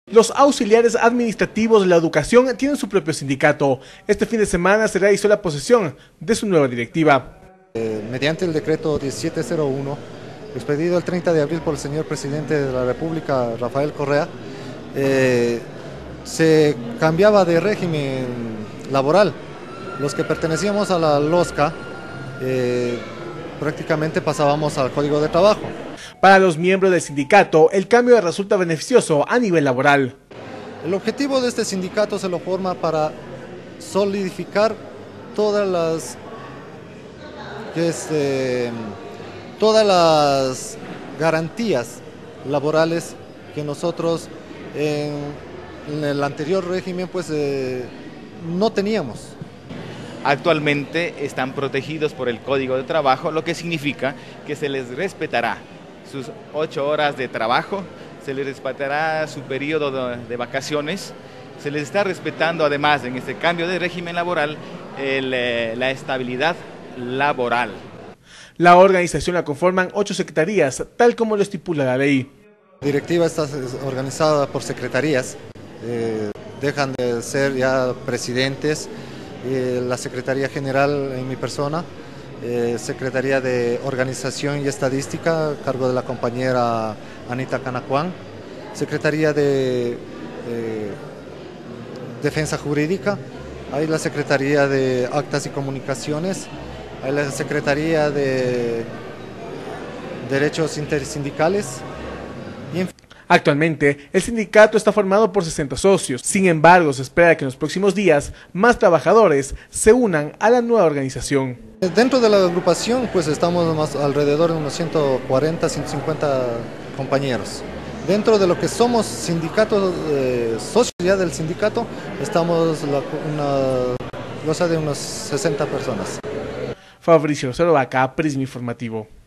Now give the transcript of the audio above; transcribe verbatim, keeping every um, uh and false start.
Los auxiliares administrativos de la educación tienen su propio sindicato. Este fin de semana se realizó la posesión de su nueva directiva. Eh, mediante el decreto diecisiete cero uno, expedido el treinta de abril por el señor presidente de la República, Rafael Correa, eh, se cambiaba de régimen laboral. Los que pertenecíamos a la LOSCA eh, prácticamente pasábamos al Código de Trabajo. Para los miembros del sindicato, el cambio resulta beneficioso a nivel laboral. El objetivo de este sindicato se lo forma para solidificar todas las, este, todas las garantías laborales que nosotros en, en el anterior régimen pues, eh, no teníamos. Actualmente están protegidos por el Código de Trabajo, lo que significa que se les respetará sus ocho horas de trabajo, se les respetará su periodo de, de vacaciones, se les está respetando además en este cambio de régimen laboral el, eh, la estabilidad laboral. La organización la conforman ocho secretarías, tal como lo estipula la ley. La directiva está organizada por secretarías, eh, dejan de ser ya presidentes, eh, la Secretaría General en mi persona, Eh, Secretaría de Organización y Estadística, a cargo de la compañera Anita Canacuán, Secretaría de eh, Defensa Jurídica, hay la Secretaría de Actas y Comunicaciones, hay la Secretaría de Derechos Intersindicales. Y en... Actualmente, el sindicato está formado por sesenta socios. Sin embargo, se espera que en los próximos días más trabajadores se unan a la nueva organización. Dentro de la agrupación pues estamos más alrededor de unos ciento cuarenta, ciento cincuenta compañeros. Dentro de lo que somos sindicatos, eh, socios ya del sindicato, estamos la, una cosa de unos sesenta personas. Fabricio Rosero Vaca, Prisma Informativo.